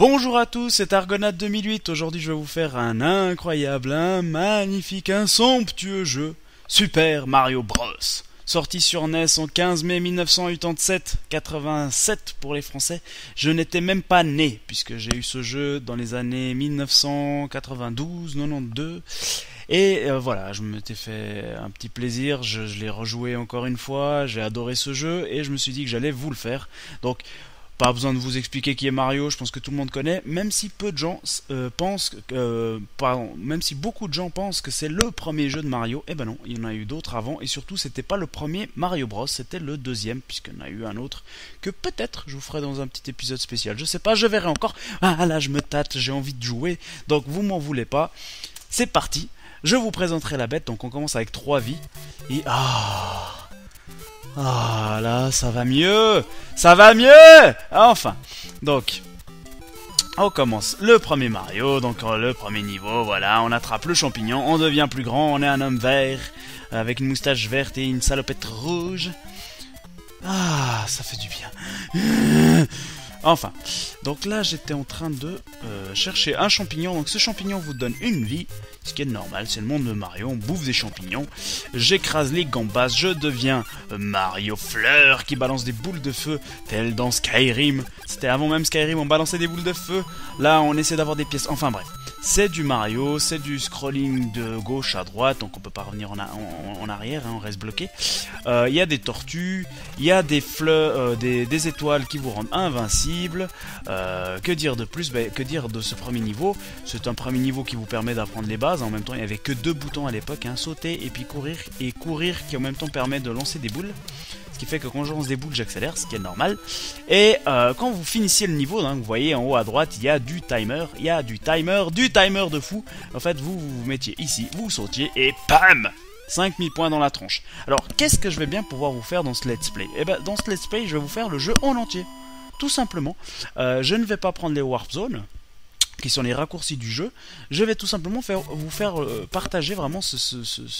Bonjour à tous, c'est Argonaut 2008. Aujourd'hui, je vais vous faire un incroyable, un magnifique, un somptueux jeu, Super Mario Bros. Sorti sur NES en 15 mai 1987, 87 pour les Français. Je n'étais même pas né, puisque j'ai eu ce jeu dans les années 1992, 92. Et voilà, je m'étais fait un petit plaisir, je l'ai rejoué encore une fois, j'ai adoré ce jeu, et je me suis dit que j'allais vous le faire. Donc, pas besoin de vous expliquer qui est Mario, je pense que tout le monde connaît, même si peu de gens pensent, même si beaucoup de gens pensent que c'est le premier jeu de Mario, eh ben non, il y en a eu d'autres avant, et surtout c'était pas le premier Mario Bros, c'était le deuxième, puisqu'il y en a eu un autre, que peut-être je vous ferai dans un petit épisode spécial, je sais pas, je verrai encore. Ah là, je me tâte, j'ai envie de jouer, donc vous m'en voulez pas, c'est parti, je vous présenterai la bête, donc on commence avec 3 vies, et ah là, ça va mieux. Ça va mieux. Enfin, donc, on commence le premier Mario, donc le premier niveau, voilà, on attrape le champignon, on devient plus grand, on est un homme vert, avec une moustache verte et une salopette rouge. Ah, ça fait du bien. Enfin, donc là j'étais en train de chercher un champignon, donc ce champignon vous donne une vie, ce qui est normal, c'est le monde de Mario, on bouffe des champignons, j'écrase les gambas, je deviens Mario Fleur qui balance des boules de feu, tel dans Skyrim, c'était avant même Skyrim, on balançait des boules de feu, là on essaie d'avoir des pièces, enfin bref. C'est du Mario, c'est du scrolling de gauche à droite, donc on peut pas revenir en arrière, hein, on reste bloqué. Il y a des tortues, il y a des fleurs, des étoiles qui vous rendent invincibles. Que dire de plus? Que dire de ce premier niveau? C'est un premier niveau qui vous permet d'apprendre les bases. En même temps, il n'y avait que 2 boutons à l'époque, hein, sauter et puis courir qui en même temps permet de lancer des boules. Ce qui fait que quand je lance des boules, j'accélère, ce qui est normal. Et quand vous finissiez le niveau, hein, vous voyez en haut à droite, il y a du timer. Il y a du timer de fou. En fait, vous vous mettiez ici, vous sautiez et bam, 5000 points dans la tronche. Alors, qu'est-ce que je vais bien pouvoir vous faire dans ce let's play? Eh ben, dans ce let's play, je vais vous faire le jeu en entier. Tout simplement. Je ne vais pas prendre les warp zones, qui sont les raccourcis du jeu, je vais tout simplement vous faire partager vraiment ce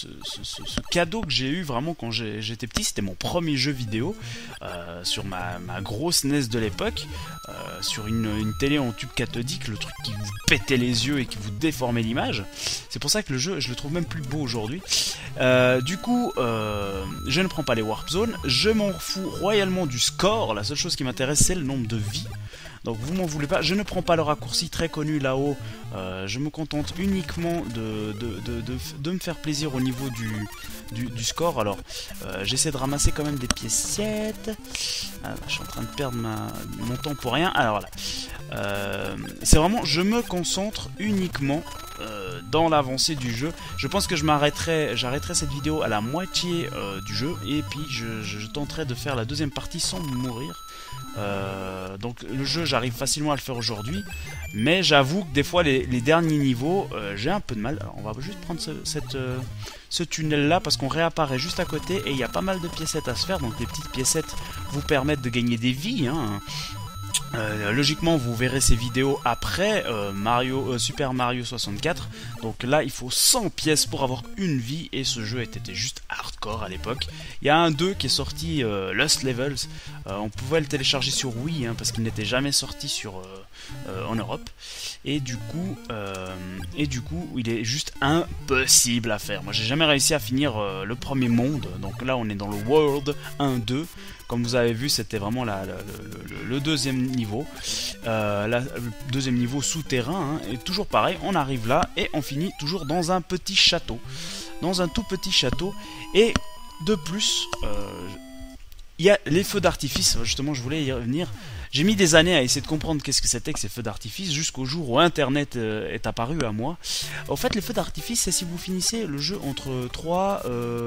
cadeau que j'ai eu vraiment quand j'étais petit. C'était mon premier jeu vidéo sur ma grosse NES de l'époque, sur une télé en tube cathodique, le truc qui vous pétait les yeux et qui vous déformait l'image. C'est pour ça que le jeu, je le trouve même plus beau aujourd'hui. Du coup, je ne prends pas les warp zones, je m'en fous royalement du score, la seule chose qui m'intéresse c'est le nombre de vies. Donc vous m'en voulez pas, je ne prends pas le raccourci très connu là-haut, je me contente uniquement de me faire plaisir au niveau du score. Alors j'essaie de ramasser quand même des piécettes. Je suis en train de perdre mon temps pour rien. Alors voilà, c'est vraiment, je me concentre uniquement dans l'avancée du jeu. Je pense que j'arrêterai cette vidéo à la moitié du jeu, et puis je tenterai de faire la deuxième partie sans mourir. Donc le jeu, j'arrive facilement à le faire aujourd'hui, mais j'avoue que des fois les derniers niveaux, j'ai un peu de mal. Alors on va juste prendre ce tunnel là, parce qu'on réapparaît juste à côté et il y a pas mal de piécettes à se faire. Donc les petites piécettes vous permettent de gagner des vies, hein. Logiquement vous verrez ces vidéos après Super Mario 64. Donc là il faut 100 pièces pour avoir une vie, et ce jeu était juste hardcore à l'époque. Il y a un 2 qui est sorti, Lost Levels, on pouvait le télécharger sur Wii, hein, parce qu'il n'était jamais sorti en Europe, et du coup il est juste impossible à faire. Moi j'ai jamais réussi à finir le premier monde, donc là on est dans le World 1-2. Comme vous avez vu, c'était vraiment le deuxième niveau, le deuxième niveau souterrain, hein, et toujours pareil, on arrive là et on finit toujours dans un petit château, dans un tout petit château. Et de plus, il y a les feux d'artifice, justement je voulais y revenir. J'ai mis des années à essayer de comprendre qu'est-ce que c'était que ces feux d'artifice, jusqu'au jour où Internet est apparu à moi. En fait, les feux d'artifice, c'est si vous finissez le jeu entre 3,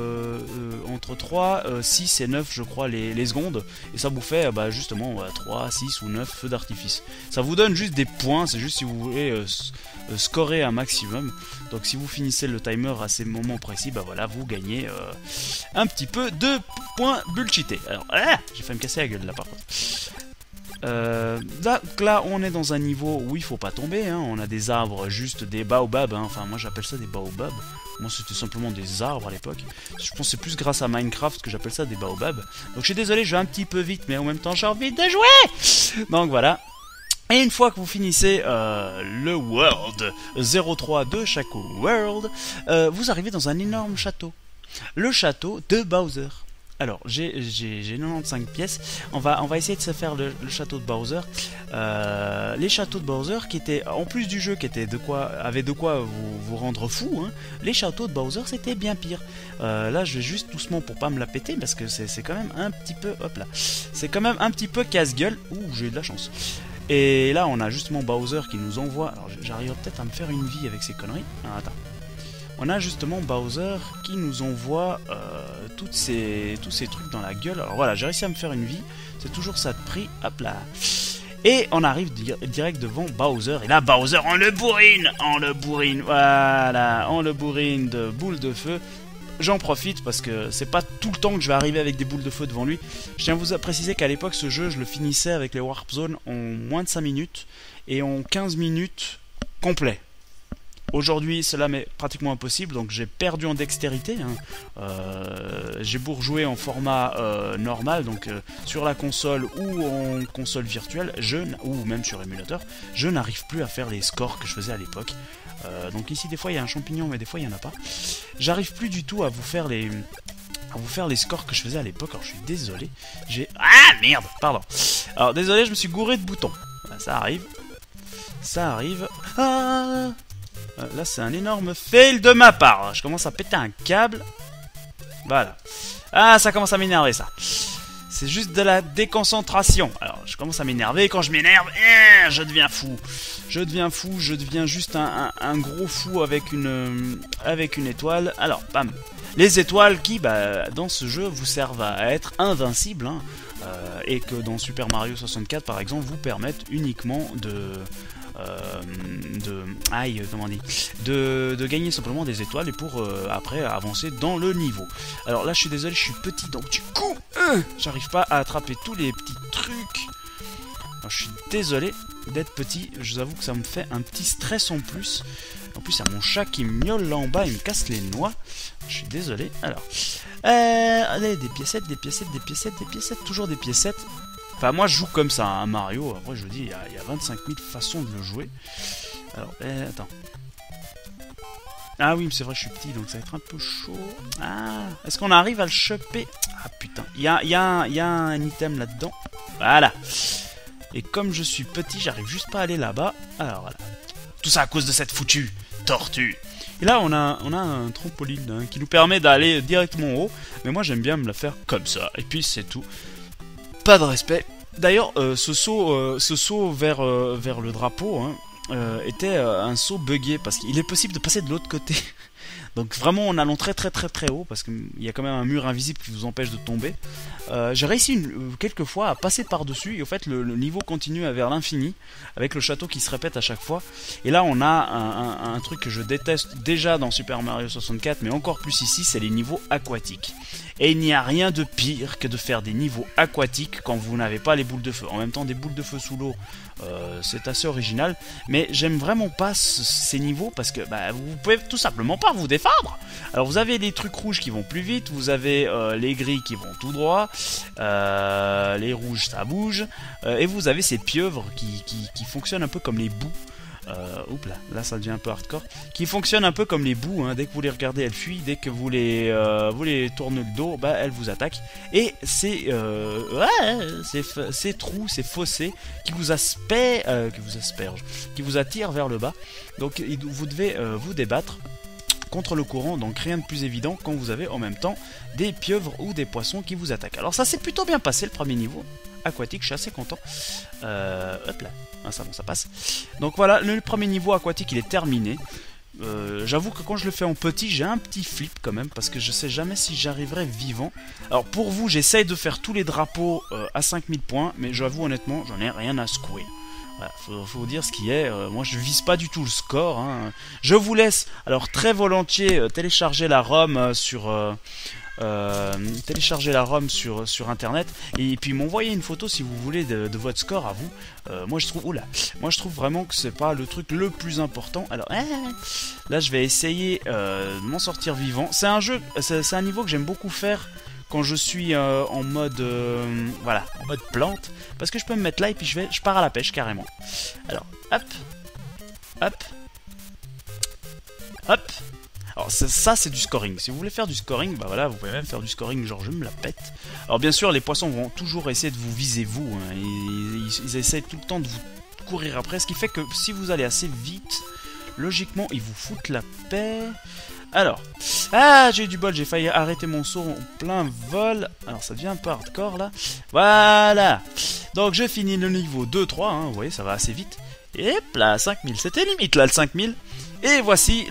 6 et 9, je crois, les secondes. Et ça vous fait justement 3, 6 ou 9 feux d'artifice. Ça vous donne juste des points, c'est juste si vous voulez scorer un maximum. Donc si vous finissez le timer à ces moments précis, voilà, vous gagnez un petit peu de points bullshités. Alors, j'ai failli me casser la gueule là par contre. Là on est dans un niveau où il faut pas tomber, hein. On a des arbres, juste des baobabs, hein. Enfin moi j'appelle ça des baobabs. Moi c'était simplement des arbres à l'époque. Je pense que c'est plus grâce à Minecraft que j'appelle ça des baobabs. Donc je suis désolé, je vais un petit peu vite, mais en même temps j'ai envie de jouer. Donc voilà. Et une fois que vous finissez le World 03 de chaque World, vous arrivez dans un énorme château. Le château de Bowser. Alors, j'ai 95 pièces. On va essayer de se faire le château de Bowser. Les châteaux de Bowser qui étaient, en plus du jeu, qui était avaient de quoi vous rendre fou. Hein, les châteaux de Bowser, c'était bien pire. Là, je vais juste doucement pour pas me la péter parce que c'est quand même un petit peu, hop là, c'est quand même un petit peu casse-gueule. Ouh, j'ai eu de la chance. Et là, on a justement Bowser qui nous envoie. Alors, j'arrive peut-être à me faire une vie avec ces conneries. Ah, attends. On a justement Bowser qui nous envoie tous ces trucs dans la gueule. Alors voilà, j'ai réussi à me faire une vie. C'est toujours ça de prix. Hop là. Et on arrive direct devant Bowser. Et là, Bowser, on le bourrine. On le bourrine. Voilà. On le bourrine de boules de feu. J'en profite parce que c'est pas tout le temps que je vais arriver avec des boules de feu devant lui. Je tiens à vous préciser qu'à l'époque, ce jeu, je le finissais avec les Warp Zones en moins de 5 minutes. Et en 15 minutes complet. Aujourd'hui, cela m'est pratiquement impossible, donc j'ai perdu en dextérité. Hein. J'ai beau rejouer en format normal, donc sur la console ou en console virtuelle, ou même sur émulateur, je n'arrive plus à faire les scores que je faisais à l'époque. Donc ici, des fois, il y a un champignon, mais des fois, il n'y en a pas. J'arrive plus du tout à vous faire les scores que je faisais à l'époque. Alors, je suis désolé. Ah, merde, pardon. Alors, désolé, je me suis gouré de boutons. Voilà, ça arrive. Ça arrive. Ah, là, c'est un énorme fail de ma part. Je commence à péter un câble. Voilà. Ah, ça commence à m'énerver, ça. C'est juste de la déconcentration. Alors, je commence à m'énerver. Quand je m'énerve, je deviens fou. Je deviens juste un gros fou avec une étoile. Alors, bam. Les étoiles qui, dans ce jeu, vous servent à être invincibles. Hein, et que dans Super Mario 64, par exemple, vous permettent uniquement de gagner simplement des étoiles et pour après avancer dans le niveau. Alors là, je suis désolé, je suis petit, donc du coup, j'arrive pas à attraper tous les petits trucs. Alors, je suis désolé d'être petit, je vous avoue que ça me fait un petit stress en plus. En plus, il y a mon chat qui miaule là en bas, il me casse les noix. Je suis désolé. Alors, allez, des piécettes, toujours des piécettes. Enfin, moi je joue comme ça, un Mario. Après, je vous dis, il y a 25 000 façons de le jouer. Alors, attends. Ah oui, mais c'est vrai, je suis petit, donc ça va être un peu chaud. Ah, est-ce qu'on arrive à le choper? Ah putain, il y a un item là-dedans. Voilà. Et comme je suis petit, j'arrive juste pas à aller là-bas. Alors voilà. Tout ça à cause de cette foutue tortue. Et là, on a un trampoline hein, qui nous permet d'aller directement en haut. Mais moi, j'aime bien me la faire comme ça. Et puis, c'est tout. Pas de respect. D'ailleurs, ce saut vers le drapeau hein, était un saut buggé parce qu'il est possible de passer de l'autre côté. Donc vraiment en allant très haut parce qu'il y a quand même un mur invisible qui vous empêche de tomber. J'ai réussi quelques fois à passer par dessus et au fait le niveau continue vers l'infini avec le château qui se répète à chaque fois. Et là on a un truc que je déteste déjà dans Super Mario 64 mais encore plus ici, c'est les niveaux aquatiques. Et il n'y a rien de pire que de faire des niveaux aquatiques quand vous n'avez pas les boules de feu. En même temps des boules de feu sous l'eau c'est assez original, mais j'aime vraiment pas ces niveaux parce que vous pouvez tout simplement pas vous défendre. Alors vous avez les trucs rouges qui vont plus vite, vous avez les gris qui vont tout droit, les rouges ça bouge, et vous avez ces pieuvres qui fonctionnent un peu comme les boues. Oups là ça devient un peu hardcore. Qui fonctionnent un peu comme les boues, hein. Dès que vous les regardez, elles fuient. Dès que vous les tournez le dos, elles vous attaquent. Et c'est ces trous, ces fossés qui vous aspergent, qui vous attirent vers le bas. Donc vous devez vous débattre contre le courant, donc rien de plus évident quand vous avez en même temps des pieuvres ou des poissons qui vous attaquent. Alors ça s'est plutôt bien passé le premier niveau aquatique, je suis assez content. Hop là, ça bon, ça passe. Donc voilà, le premier niveau aquatique il est terminé. J'avoue que quand je le fais en petit, j'ai un petit flip quand même parce que je sais jamais si j'arriverai vivant. Alors pour vous, j'essaye de faire tous les drapeaux à 5000 points, mais j'avoue honnêtement, j'en ai rien à secouer. Voilà, faut vous dire ce qui est. Moi je vise pas du tout le score hein. Je vous laisse alors très volontiers télécharger la ROM sur sur internet et puis m'envoyer une photo si vous voulez de votre score à vous. Moi je trouve vraiment que c'est pas le truc le plus important. Alors là je vais essayer de m'en sortir vivant. C'est un jeu, c'est un niveau que j'aime beaucoup faire quand je suis en mode voilà, en mode plante, parce que je peux me mettre là et puis je pars à la pêche carrément. Alors, hop, hop, hop. Alors ça c'est du scoring. Si vous voulez faire du scoring, bah voilà, vous pouvez même faire du scoring genre je me la pète. Alors bien sûr, les poissons vont toujours essayer de vous viser vous. Hein. Ils essayent tout le temps de vous courir après, ce qui fait que si vous allez assez vite, logiquement ils vous foutent la paix. Alors, ah j'ai eu du bol, j'ai failli arrêter mon saut en plein vol. Alors ça devient un peu hardcore là. Voilà. Donc j'ai fini le niveau 2-3, hein. Vous voyez ça va assez vite. Et hop là, 5000, c'était limite là le 5000. Et voici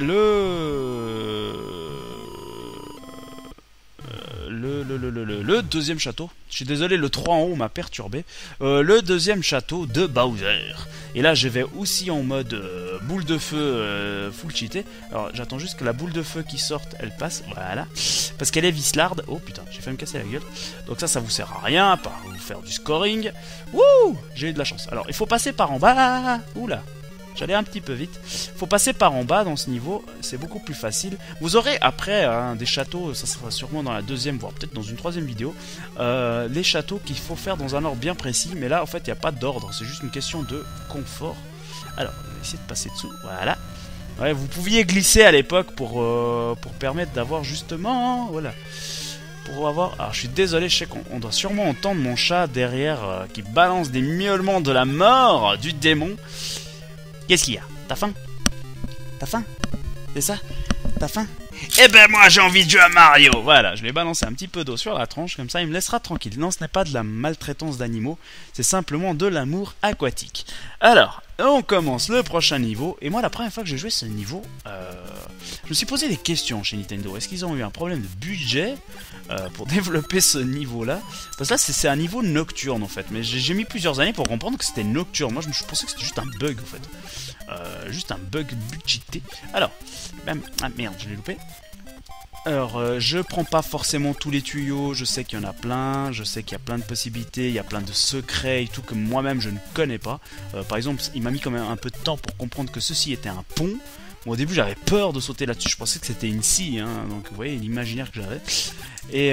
le deuxième château. Je suis désolé, le 3 en haut m'a perturbé. Le deuxième château de Bowser. Et là, je vais aussi en mode boule de feu full cheaté. Alors, j'attends juste que la boule de feu qui sorte, elle passe. Voilà. Parce qu'elle est vislarde. Oh putain, j'ai failli me casser la gueule. Donc ça vous sert à rien, à part vous faire du scoring. Wouh, j'ai eu de la chance. Alors, il faut passer par en bas. Oula. J'allais un petit peu vite. Faut passer par en bas dans ce niveau, c'est beaucoup plus facile. Vous aurez après hein, des châteaux, ça sera sûrement dans la deuxième, voire peut-être dans une troisième vidéo, les châteaux qu'il faut faire dans un ordre bien précis. Mais là, en fait, il n'y a pas d'ordre, c'est juste une question de confort. Alors, on va essayer de passer dessous, voilà. Ouais, vous pouviez glisser à l'époque pour permettre d'avoir justement, voilà. Pour avoir... Alors, je suis désolé, je sais qu'on doit sûrement entendre mon chat derrière qui balance des miaulements de la mort du démon. Qu'est-ce qu'il y a? T'as faim? T'as faim? C'est ça? T'as faim? Eh ben moi j'ai envie de jouer à Mario. Voilà, je vais balancer un petit peu d'eau sur la tronche, comme ça il me laissera tranquille. Non, ce n'est pas de la maltraitance d'animaux, c'est simplement de l'amour aquatique. Alors, on commence le prochain niveau. Et moi la première fois que j'ai joué ce niveau, je me suis posé des questions chez Nintendo. Est-ce qu'ils ont eu un problème de budget pour développer ce niveau-là? Parce que là c'est un niveau nocturne en fait. Mais j'ai mis plusieurs années pour comprendre que c'était nocturne. Moi je pensais que c'était juste un bug en fait. Juste un bug budgété. Alors, ah merde, je l'ai loupé. Alors, je prends pas forcément tous les tuyaux, je sais qu'il y en a plein, je sais qu'il y a plein de possibilités, il y a plein de secrets et tout que moi-même je ne connais pas. Par exemple, il m'a mis quand même un peu de temps pour comprendre que ceci était un pont. Bon, au début j'avais peur de sauter là-dessus, je pensais que c'était une scie, hein, donc vous voyez l'imaginaire que j'avais. Et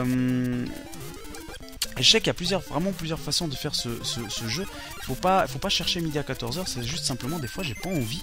je sais qu'il y a vraiment plusieurs façons de faire ce jeu. Faut pas chercher midi à 14h, c'est juste simplement des fois j'ai pas envie.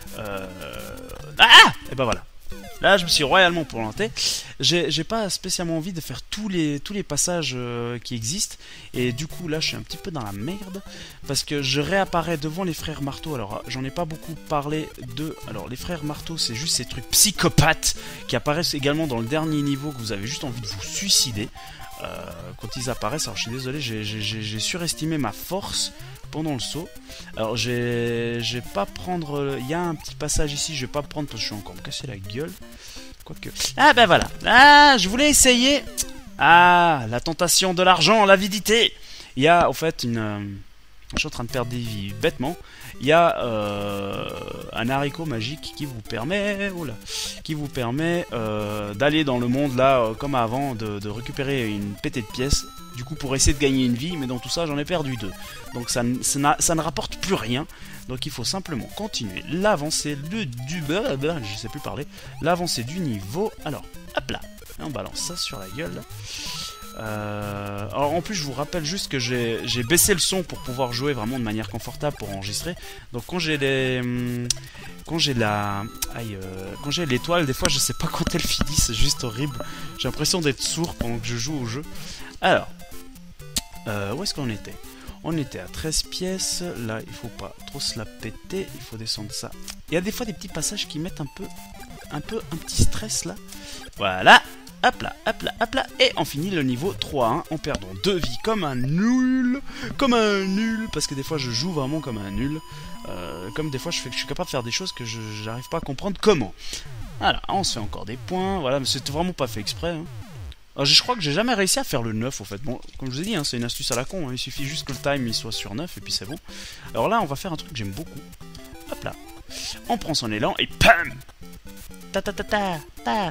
Ah! Et ben voilà. Là je me suis royalement planté. J'ai pas spécialement envie de faire tous les passages qui existent. Et du coup là je suis un petit peu dans la merde. Parce que je réapparais devant les frères Marteau. Alors j'en ai pas beaucoup parlé de... Alors les frères Marteau c'est juste ces trucs psychopathes qui apparaissent également dans le dernier niveau que vous avez juste envie de vous suicider. Quand ils apparaissent, alors je suis désolé, j'ai surestimé ma force pendant le saut. Alors je vais pas prendre, il y a un petit passage ici, je vais pas prendre parce que je suis encore me casser la gueule. Quoique, ah ben voilà, ah je voulais essayer, ah la tentation de l'argent, l'avidité. Il y a en fait je suis en train de perdre des vies bêtement. Il y a un haricot magique qui vous permet, d'aller dans le monde là comme avant, de récupérer une pétée de pièces. Du coup pour essayer de gagner une vie, mais dans tout ça j'en ai perdu 2. Donc ça ne rapporte plus rien. Donc il faut simplement continuer l'avancée je sais plus parler, l'avancée du niveau. Alors hop là, on balance ça sur la gueule. Alors en plus je vous rappelle juste que j'ai baissé le son pour pouvoir jouer vraiment de manière confortable pour enregistrer. Donc quand j'ai l'étoile, des fois je sais pas quand elle finit, c'est juste horrible. J'ai l'impression d'être sourd pendant que je joue au jeu. Alors où est-ce qu'on était? On était à 13 pièces, là il faut pas trop se la péter, il faut descendre ça. Il y a des fois des petits passages qui mettent un petit stress là. Voilà. Hop là, hop là, hop là, et on finit le niveau 3-1 en perdant 2 vies comme un nul, parce que des fois je joue vraiment comme un nul, comme des fois je suis capable de faire des choses que j'arrive pas à comprendre comment. Voilà, on se fait encore des points, voilà, mais c'était vraiment pas fait exprès. Hein. Alors, je crois que j'ai jamais réussi à faire le 9 au fait, bon, comme je vous ai dit, hein, c'est une astuce à la con, hein, il suffit juste que le time il soit sur 9 et puis c'est bon. Alors là on va faire un truc que j'aime beaucoup, hop là, on prend son élan et PAM ta ta ta ta ta.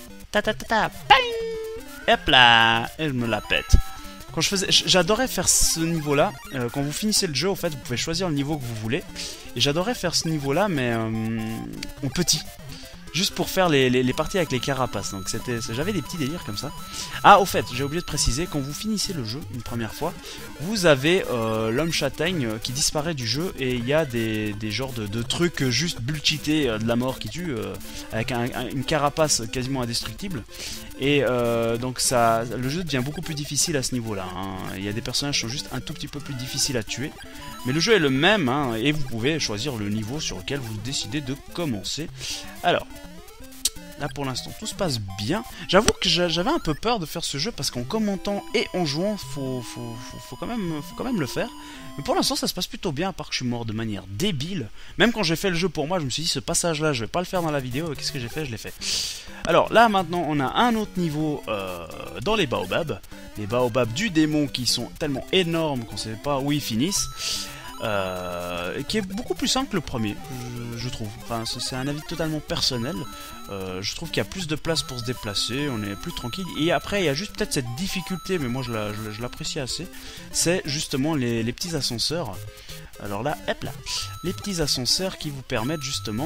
Hop là, et je me la pète. Quand j'adorais faire ce niveau-là. Quand vous finissez le jeu, en fait, vous pouvez choisir le niveau que vous voulez. Et j'adorais faire ce niveau-là, mais en petit. juste pour faire les parties avec les carapaces. Donc j'avais des petits délires comme ça. Ah, au fait, j'ai oublié de préciser, quand vous finissez le jeu une première fois, vous avez l'homme châtaigne qui disparaît du jeu et il y a des genres de trucs juste bullshités de la mort qui tuent avec une carapace quasiment indestructible. Et donc le jeu devient beaucoup plus difficile à ce niveau-là. Hein. Il y a des personnages qui sont juste un tout petit peu plus difficiles à tuer. Mais le jeu est le même, hein, et vous pouvez choisir le niveau sur lequel vous décidez de commencer. Alors, là pour l'instant tout se passe bien. J'avoue que j'avais un peu peur de faire ce jeu parce qu'en commentant et en jouant, faut quand même le faire. Mais pour l'instant ça se passe plutôt bien, à part que je suis mort de manière débile. Même quand j'ai fait le jeu pour moi, je me suis dit ce passage là je vais pas le faire dans la vidéo, et qu'est-ce que j'ai fait? Je l'ai fait. Alors là maintenant on a un autre niveau dans les baobabs. Les baobabs du démon qui sont tellement énormes qu'on sait pas où ils finissent. Qui est beaucoup plus simple que le premier, je trouve. Enfin, c'est un avis totalement personnel. Je trouve qu'il y a plus de place pour se déplacer, on est plus tranquille. Et après, il y a juste peut-être cette difficulté, mais moi je l'apprécie assez. C'est justement les petits ascenseurs. Alors là, hop là, les petits ascenseurs qui vous permettent justement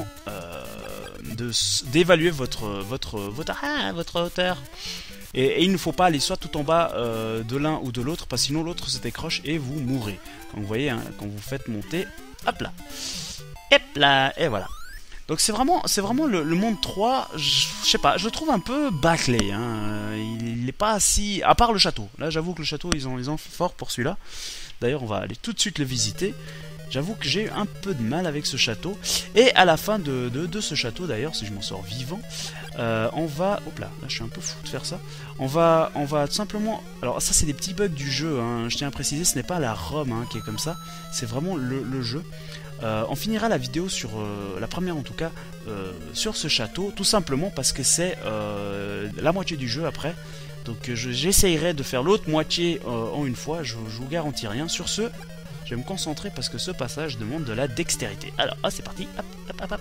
d'évaluer votre hauteur. Et il ne faut pas aller soit tout en bas de l'un ou de l'autre, parce que sinon l'autre se décroche et vous mourrez. Comme vous voyez, hein, quand vous faites monter, hop là, et voilà. Donc c'est vraiment le monde 3, je sais pas, je le trouve un peu bâclé. Hein. Il est pas si... À part le château. Là j'avoue que le château, ils ont fait fort pour celui-là. D'ailleurs on va aller tout de suite le visiter. J'avoue que j'ai eu un peu de mal avec ce château. Et à la fin de ce château, d'ailleurs, si je m'en sors vivant, on va... Hop là, je suis un peu fou de faire ça. On va tout simplement... Alors ça, c'est des petits bugs du jeu. Hein. Je tiens à préciser, ce n'est pas la ROM hein, qui est comme ça. C'est vraiment le jeu. On finira la vidéo sur... la première en tout cas, sur ce château. Tout simplement parce que c'est la moitié du jeu après. Donc j'essayerai de faire l'autre moitié en une fois. Je vous garantis rien. Sur ce... Je vais me concentrer parce que ce passage demande de la dextérité. Alors, c'est parti. Hop.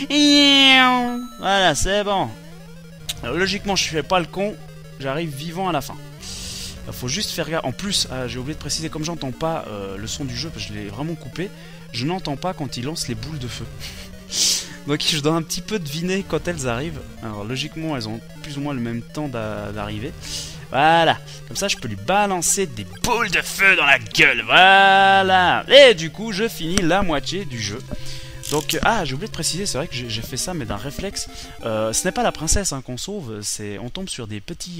Voilà, c'est bon. Alors, logiquement, je fais pas le con. J'arrive vivant à la fin. Il faut juste faire gaffe. En plus, j'ai oublié de préciser, comme j'entends pas le son du jeu, parce que je l'ai vraiment coupé, je n'entends pas quand il lance les boules de feu. Donc, je dois un petit peu deviner quand elles arrivent. Alors, logiquement, elles ont plus ou moins le même temps d'arriver. Voilà, comme ça je peux lui balancer des boules de feu dans la gueule, voilà. Et du coup je finis la moitié du jeu. Donc, j'ai oublié de préciser, c'est vrai que j'ai fait ça mais d'un réflexe. Ce n'est pas la princesse hein, qu'on sauve, on tombe sur des petits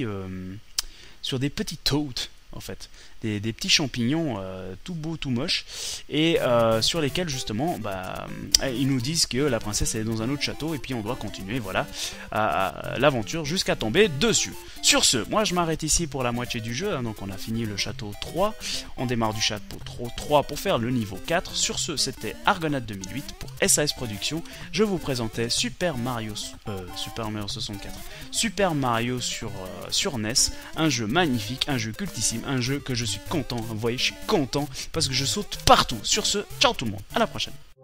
toads en fait. Des petits champignons tout beaux, tout moches, et sur lesquels justement ils nous disent que la princesse est dans un autre château et puis on doit continuer voilà à l'aventure jusqu'à tomber dessus. Sur ce, moi je m'arrête ici pour la moitié du jeu, hein, donc on a fini le château 3, on démarre du château 3 pour faire le niveau 4. Sur ce, c'était Argonaut 2008 pour SAS Productions. Je vous présentais Super Mario 64, Super Mario sur NES, un jeu magnifique, un jeu cultissime, un jeu que je suis content, vous voyez, je suis content parce que je saute partout. Sur ce, ciao tout le monde, à la prochaine.